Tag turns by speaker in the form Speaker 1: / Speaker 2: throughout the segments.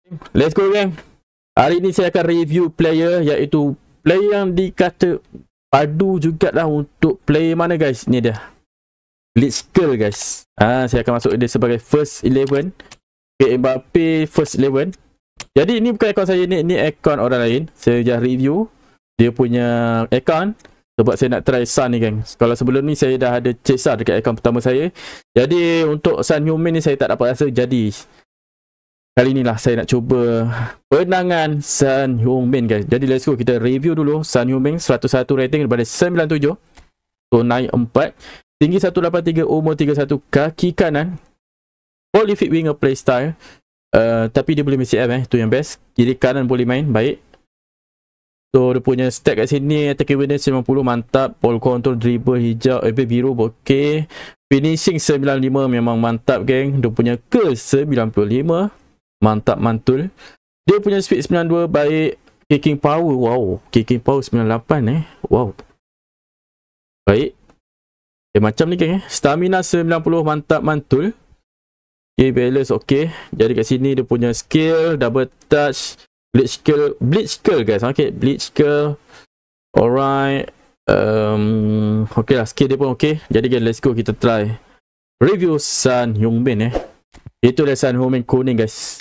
Speaker 1: Let's go gang. Hari ni saya akan review player, iaitu player yang dikata padu jugalah untuk player mana guys. Ni dia, Blitzkrieg guys. Saya akan masuk dia sebagai first 11. Okay, Mbappe first 11. Jadi ni bukan akaun saya, ni akaun orang lain. Saya just review dia punya akaun sebab saya nak try Son ni gang. Kalau sebelum ni saya dah ada Cesar dekat akaun pertama saya. Jadi untuk Son Heung-min ni saya tak dapat rasa, jadi kali ni lah saya nak cuba penangan Son Heung-min guys. Jadi let's go, kita review dulu Son Heung-min. 101 rating daripada 97. So naik 4. Tinggi 183, umur 31, kaki kanan, prolific winger playstyle. Tapi dia boleh main CF tu yang best. Kiri kanan boleh main, baik. So dia punya stat kat sini, attacking awareness 90, mantap. Ball control, dribble, hijau, biru, okey. Finishing 95, memang mantap geng. Dia punya curl 95, mantap mantul. Dia punya speed 92, baik. Kicking power, wow, kicking power 98 wow, baik. Okay, macam ni geng. Stamina 90, mantap mantul. Okay, balance okey. Jadi kat sini dia punya skill, double touch, Blitzkrieg guys. Okay, Blitzkrieg. Alright. Okay lah, skill dia pun okey. Jadi guys, let's go, kita try review Son Heung-min Itu dah Son Heung-min kuning guys.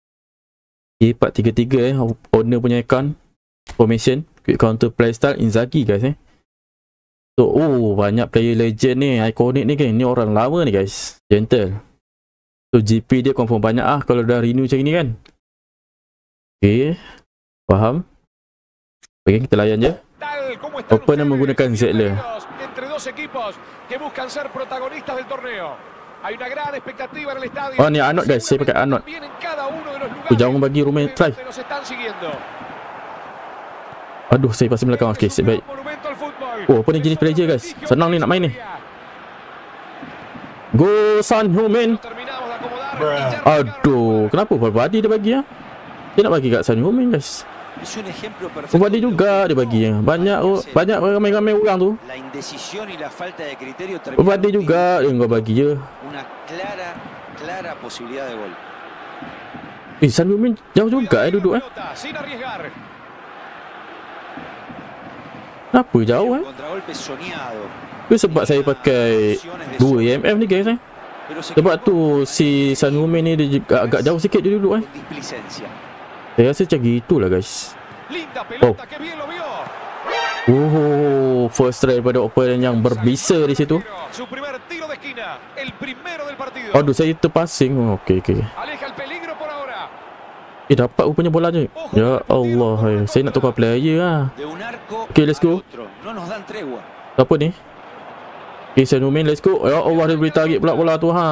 Speaker 1: 4-3-3 owner punya account. Formation, quick counter playstyle, Inzaghi guys So, banyak player legend ni, iconic ni kan. Ni orang lama ni guys. Gentle. So GP dia confirm banyak kalau dah renew macam ni kan. Okay, faham. Okay, kita layan je. Open dan menggunakan Zettler. Oh ni Arnold guys, saya pakai Arnold. Jangan bagi Romain try. Aduh, saya pasal belakang. Okay, baik. Apa ni jenis player guys. Senang ni nak main ni. Go Son Heung-min. Aduh, kenapa full body dia bagi Dia nak bagi kat Son Heung-min guys. Full body juga dia bagi Banyak ramai-ramai orang tu. Full body juga dia kau bagi je. Son Heung-min jauh juga duduk Kenapa jauh Itu sebab saya pakai 2 EMF ni guys Sebab tu si Son Heung-min ni dia juga agak jauh sikit dia duduk Saya rasa macam gitulah guys. First try daripada opponent yang berbisa di situ. Aduh, saya terpasing. Okey. Dapat rupanya bola je. Ya Allah, saya nak tukar player Okay, let's go. Apa ni? Okay, Son Heung-min, let's go. Ya Allah, dia beri target pula bola tu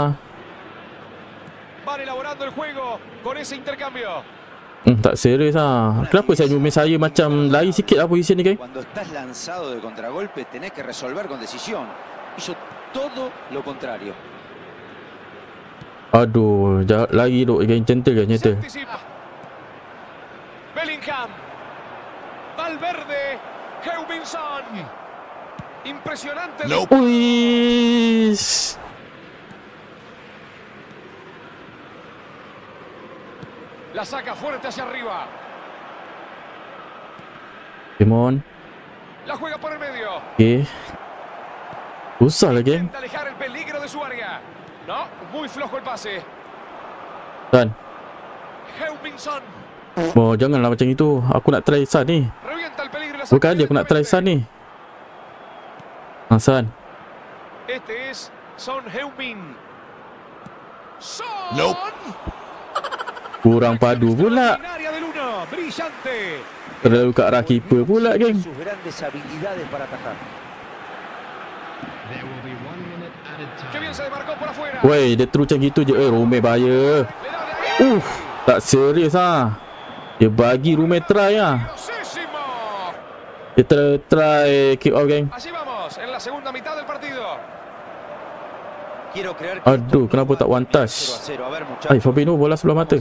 Speaker 1: tak serius Kenapa Son Heung-min saya macam lari sikit posisi ni guys? Aduh, lari duk game gentle guys, nyata.
Speaker 2: Bellingham, Valverde, Heung-min Son. Impresionante.
Speaker 1: Uish.
Speaker 2: La saca fuerte hacia arriba.
Speaker 1: Come on.
Speaker 2: La juega por el medio.
Speaker 1: Okay. Usah lagi.
Speaker 2: Intenta alejar el peligro de su área. No, muy flojo el pase.
Speaker 1: Son.
Speaker 2: Heung-min Son.
Speaker 1: Janganlah macam itu. Aku nak try Son ni.
Speaker 2: Revienta el peligro.
Speaker 1: Bukan dia aku nak try Son ni. Son.
Speaker 2: Este es Son Heung-min. Son.
Speaker 1: Nope. Kurang padu pula. Terlalu kat arah keeper pula geng. Woi, dia terus macam gitu je. Romain bahaya. Tak serius Dia bagi Romain try Dia try kick off geng. Aduh, kenapa tak one touch? Fabinho bola sebelah mata.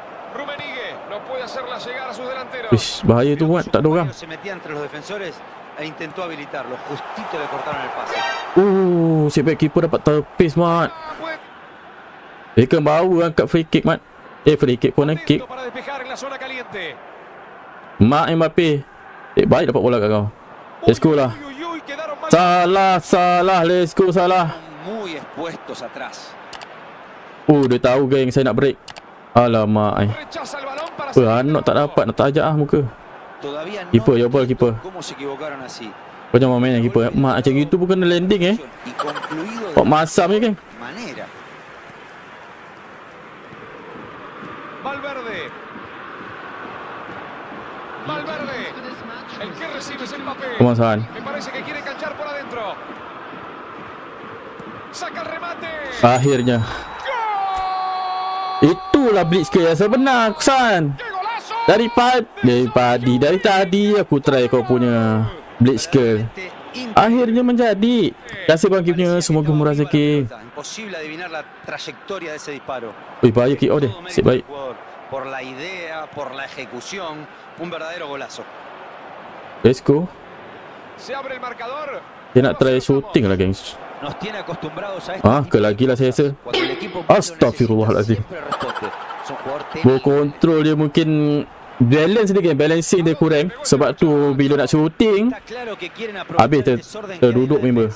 Speaker 1: Ish, bahaya tu buat, tak ada orang.
Speaker 3: e intentó habilitarlo. Justito le cortaron el pase.
Speaker 1: Setback keeper dapat terpis, Mat. Beckham baru angkat free kick, Mat. Free kick, corner kick. Mak Mbappe. Baik dapat bola kat kau. Let's go lah. Salah. Let's go, Salah.
Speaker 3: Muy expuestos atrás.
Speaker 1: Dia tahu geng saya nak break. Alamak. Anak tak dapat, nak tajak muka. Keeper, your ball, keeper. Kau jangan main keeper. Mak macam gitu pun kena landing Kok masam ni, geng.
Speaker 2: Valverde. El que recibe es Mbappé.
Speaker 1: Pemasahan.
Speaker 2: Me parece que quiere canchar por adentro. Saca el remate.
Speaker 1: Akhirnya. Itulah Blitzkrieg yang sebenar, Kusan. Dari tadi aku try kau punya Blitzkrieg. Akhirnya menjadi. Terima kasih bang keepnya. Semoga murah rezeki. Bahaya kick out dia. Sip baik.
Speaker 3: Por la idea, por la ejecución, un verdadero golazo.
Speaker 1: Let's go.
Speaker 2: Se abre el marcador.
Speaker 1: Dia nak try shooting lah, gengs.
Speaker 3: Nos tiene acostumbrados a esto.
Speaker 1: Ke lagi lah saya rasa. Astaghfirullahaladzim. Ball control dia mungkin balance dia, balancing dia kurang. Sebab tu bila nak shooting habis terduduk member.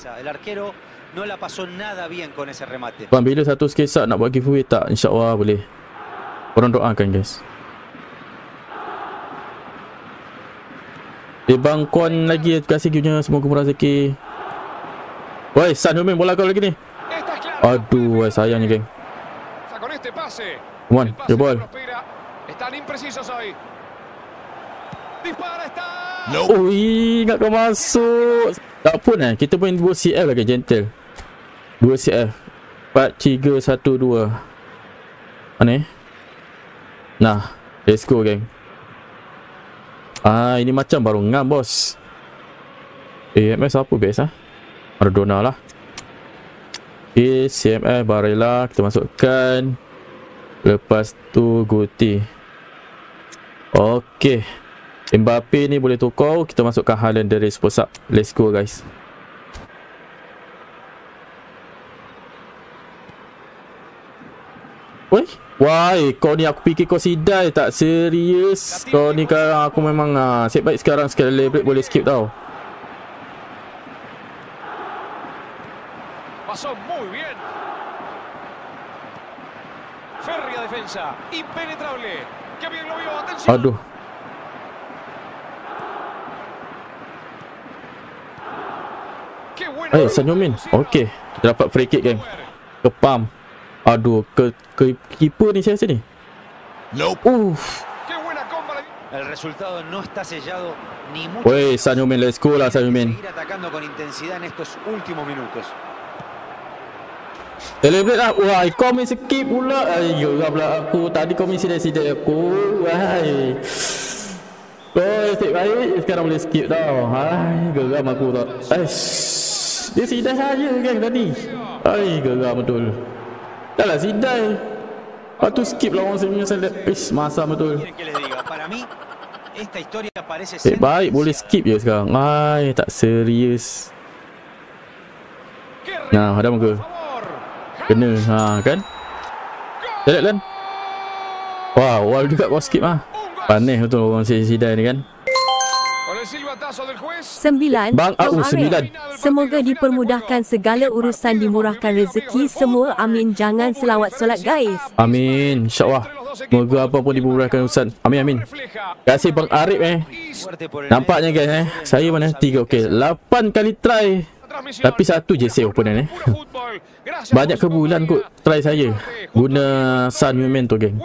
Speaker 1: Bang, bila satu skesa nak buat giveaway tak? InsyaAllah boleh. Korang doakan, guys. Bang Kon lagi. Terima kasih punya. Semoga murah rezeki. Woi, San Heung-min bola kau lagi ni. Aduh, sayangnya, geng. Come on, the ball. Ingat kau masuk. Tak pun kita main 2 CF lagi, gentle. 2 CF. 4, 3, 1, 2. Mana Nah, let's go, geng. Ini macam baru ngam, bos. MS apa best Maradona lah. CMF Barella kita masukkan. Lepas tu Guti. Okey. Mbappe ni boleh tukar. Kita masukkan Haaland dari Spurs up. Let's go, guys. Wah, kau ni aku fikir kau sidai. Tak serius. Kau ni kan aku memang set baik sekarang. Sekali break boleh skip tau.
Speaker 2: Pasó muy bien. Férrea defensa. Impenetrable. Qué bien lo vio. Atención.
Speaker 1: Aduh. San Heung-min. Okey. Kita dapat free kick, geng. Ke pam. Aduh, ke keeper ni saya rasa ni.
Speaker 3: Nope. El resultado no está sellado ni mucho.
Speaker 1: Wey, San Heung-min, let's go lah, San Heung-min.
Speaker 3: Seguir atacando con intensidad en estos últimos minutos.
Speaker 1: Celebrate lah. Wah, kau main skip pula. Geram pula aku. Tadi kau main sidai-sidai aku. Wah. Oh, step baik. Sekarang boleh skip tau. Geram aku tak. Dia sidai saja, geng, tadi. Geram betul. Dah lah sidai. Lepas tu skip lah orang punya select. Masa betul. Baik, boleh skip je sekarang. Tak serius. Nah, ada muka. Kena, kan? Select kan? Wow, juga kau skip Panis betul orang sidai ni kan?
Speaker 4: 9.
Speaker 1: Bang Au 9.
Speaker 4: Semoga dipermudahkan segala urusan, dimurahkan rezeki semua. Amin. Jangan selawat solat, guys.
Speaker 1: Amin. InsyaAllah. Semoga apa pun dimurahkan urusan. Amin. Terima kasih Bang Arif Nampaknya guys saya mana 3. Okey, 8 kali try. Tapi 1 je save opponent Banyak kebulan kot try saya guna San Heung-min tu, geng.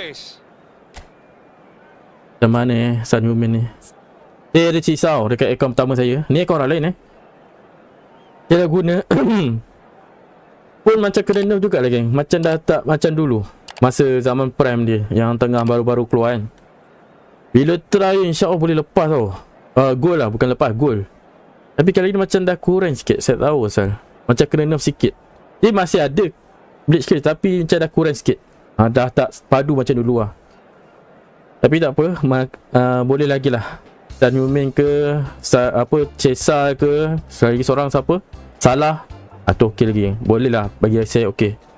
Speaker 1: Macam mana San Heung-min ni? Dia ada cisau dekat akaun pertama saya. Ni akaun orang lain Dia dah guna pun macam kena nerf juga lah, geng. Macam dah tak macam dulu masa zaman prime dia yang tengah baru-baru keluar kan. Bila try insyaAllah boleh lepas tau. Gol lah, bukan lepas, gol. Tapi kali ni macam dah kurang sikit. Saya tahu asal macam kena nerf sikit. Dia masih ada Blitzkrieg tapi macam dah kurang sikit. Dah tak padu macam dulu Tapi tak apa, boleh lagi lah. Dan Yumin ke Cesar ke, sekali lagi seorang siapa, Salah atau okey lagi, boleh lah bagi saya okey.